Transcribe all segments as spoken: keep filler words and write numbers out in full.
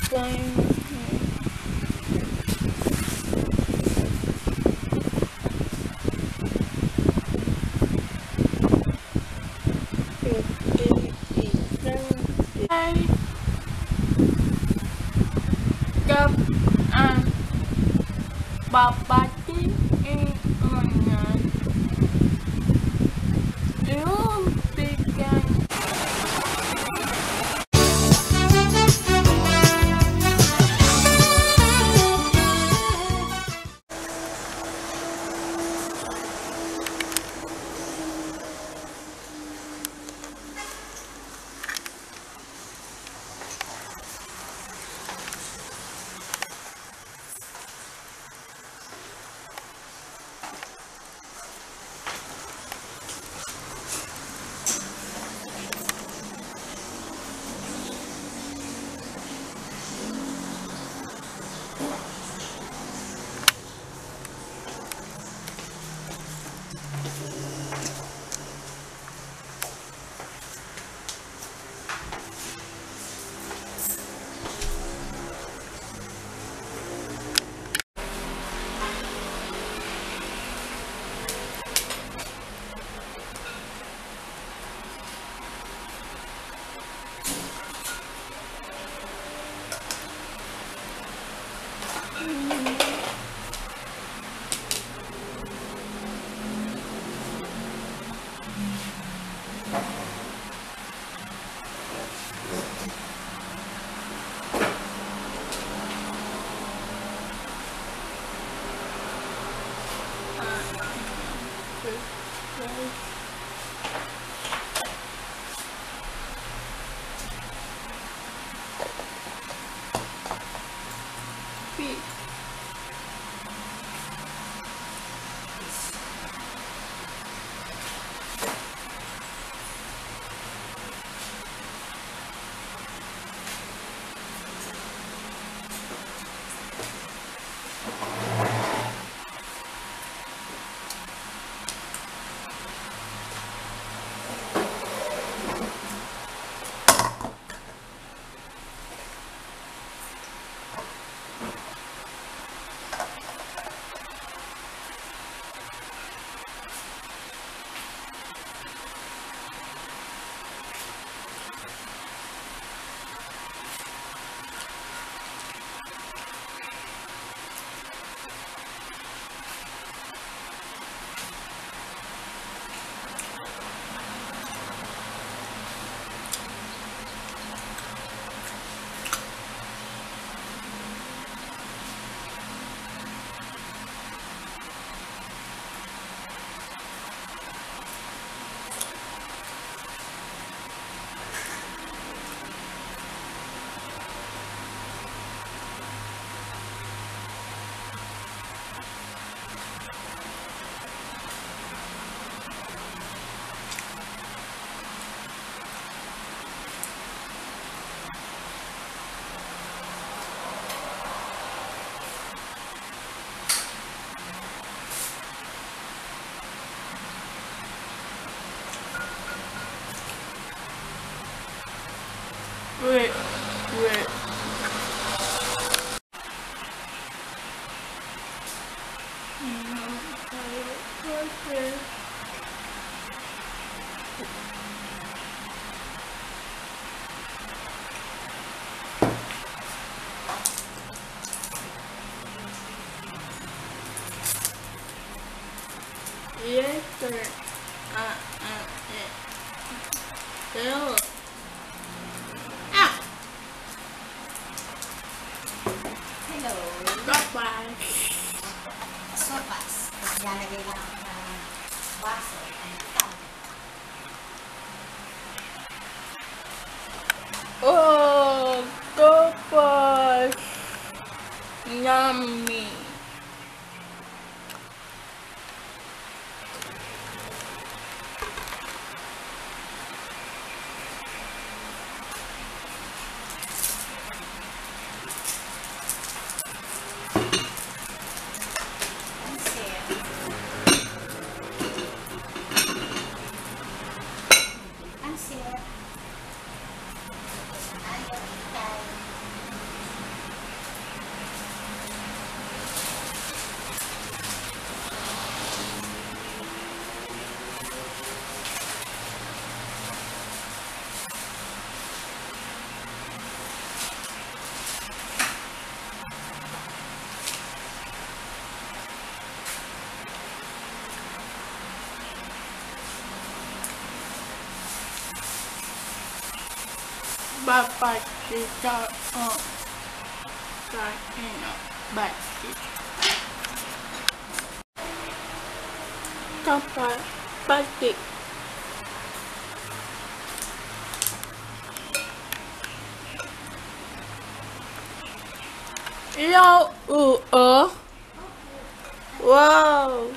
Cấp ăn bà bà tím in online yếu vegan. Wait, wait. Okay. Yes, sir. Uh, uh, yeah. Hello. Hello. Bye-bye. Sopas. Lalagay lang ako ng baso and tao. Oh, goodbye. Yummy. Papakita ko sa inyo. Bakit? Kapag bakit? Ilaw uo. Wow.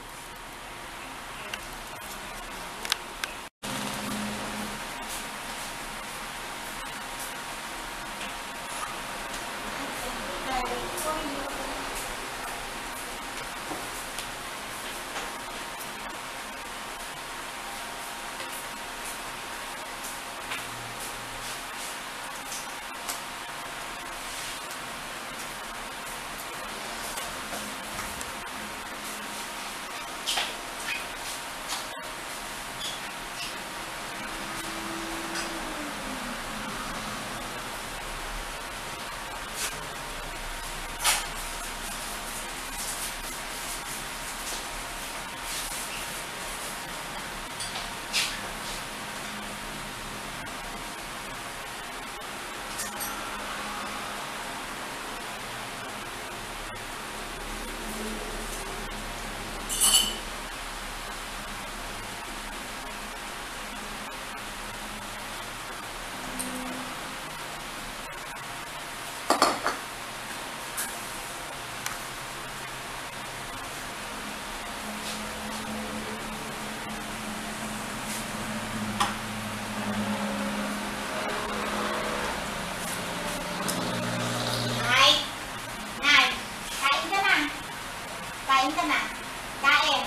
Kain ka na. Kain.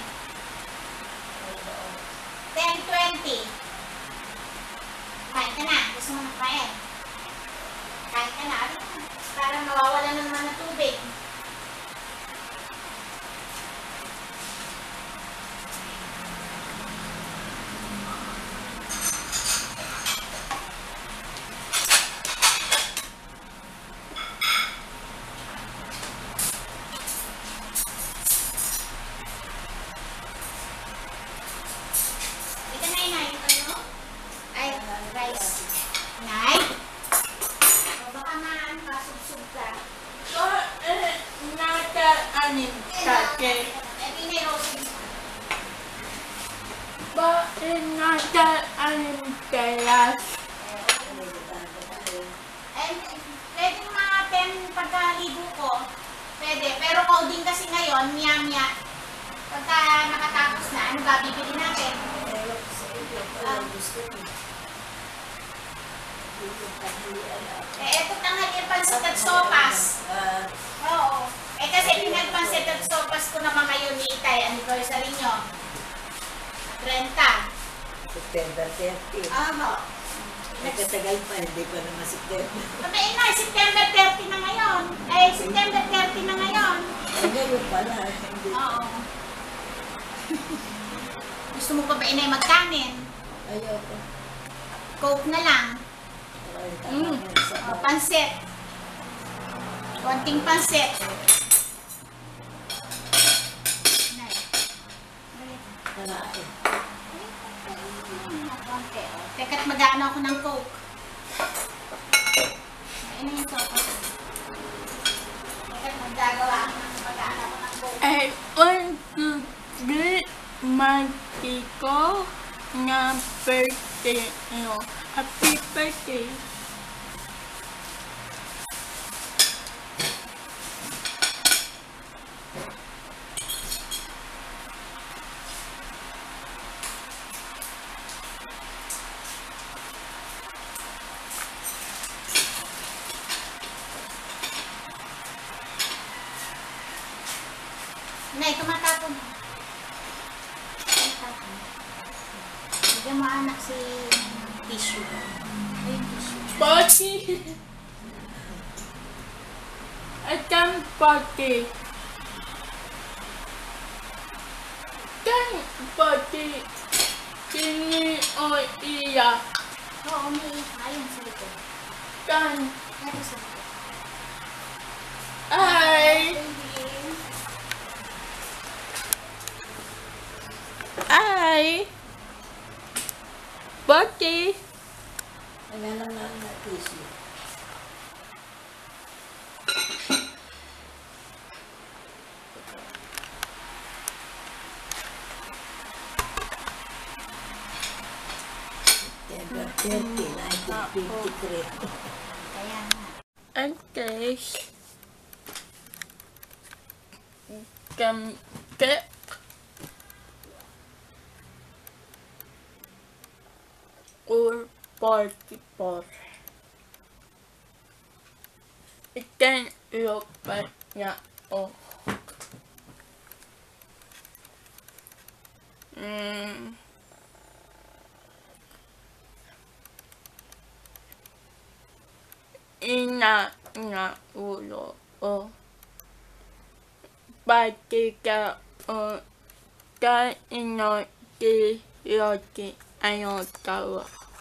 ten twenty. Kain ka na. Gusto mo makain? Kain ka na. Para mawawala ng mga tubig. Nay? O baka maan ka, sub-sub ka. So, eh, nasa anin kake. Eh, pinirosin. Ba, eh, nasa anin teras. Eh, pwede mga ten pagkaligo ko. Pwede. Pero coding kasi ngayon, miya-miya. Pagka nakatapos na, ano ba bibili natin? Um, eh, eto tanghali pansit at sopas. Oo. Eh, kasi pinagpansit at sopas ko naman ngayon ni Itay. Anniversary nyo. thirty. September thirty. Oo. Nagkatagal pa, hindi pa naman September. Sabihin na, September thirty na ngayon. Eh, September thirty na ngayon. Ay, ngayon pala, hindi. Oo. Gusto mo pa ba inay magkanin? Ayoko. Coke na lang. Mm. Oh, pansit. Konting pansit. Nay. Nalain. Konti. Teka't mag-ano ako ng Coke. Ayun na yung sopa. Teka't mag-gagawa ako ng mag-ano ako ng Coke. Eh, one, two, three, magkiko na birthday nyo. Happy birthday. Nay, tumatapon. Tumatapon. Bigyan mo anak si tissue. Ayun, tissue. Party. Atang party. Atang party. Kini o iya. Oo, may ayun sa likod. Tan. Ito sa likod. Ay. Ay. Party. Wala lang na ang tissue. September thirty, nineteen fifty-three. Kaya nga. Okay. Gamke. Or forty-four. Ikan lupa niya o. Mm. Ina na ulo o. Pati ka o. Ka ino ki yoki ayo tawa.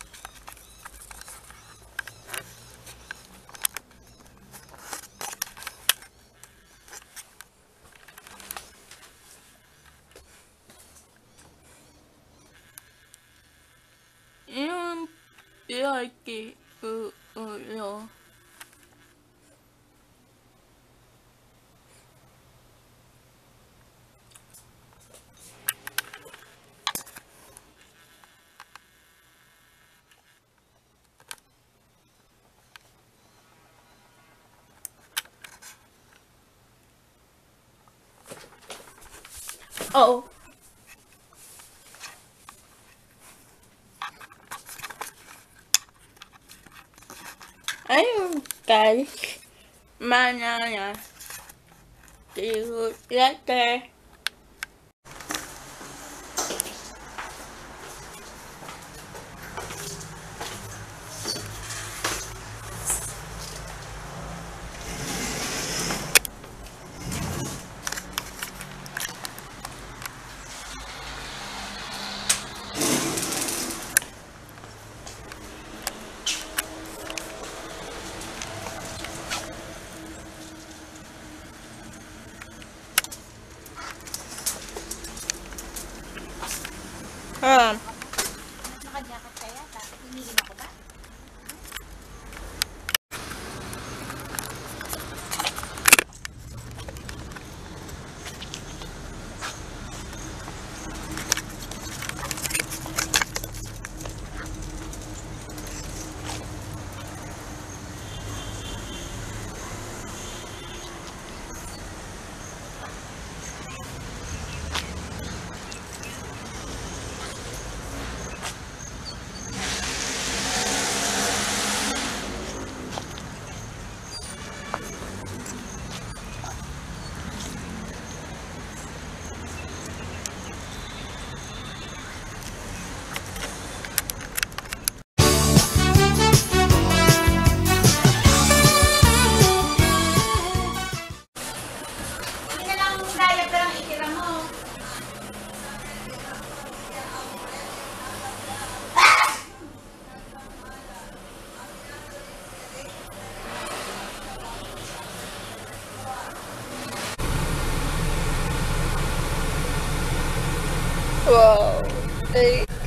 Yung yoki u ulo. Oh. Ayun guys, mana na. See you later. Um, Naka-jacket kaya? Pumili ako ba? Hindi na lang diaper ang itira mo. wow. Hey.